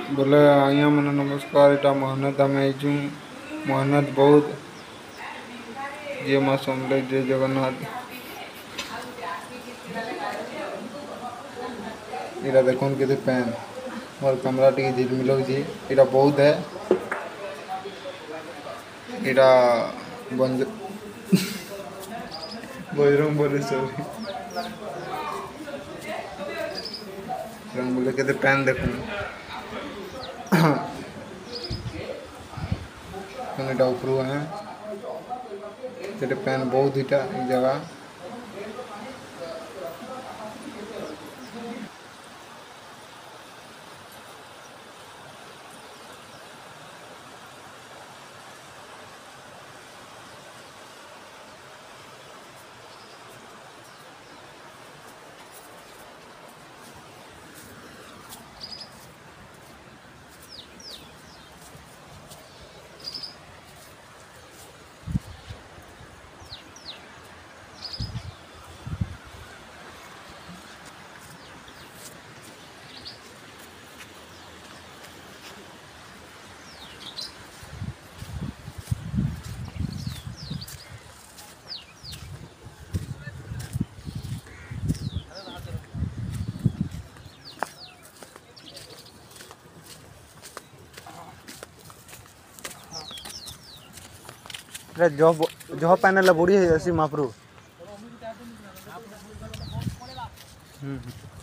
बोले आइया मैंने नमस्कार इटा मेहनत आम मेहनत बहुत जे माँ समले जय जगन्नाथ। इरा देखुन के पैन मोर कैमरा टी झिलमिल इटा बहुत है इटा बजरंग बोली सॉरी बोले के पैन देखुन इटा उपरू है पैन बहुत इटा जगह जो जो पैनल बुढ़ी है ऐसी महाप्रभु।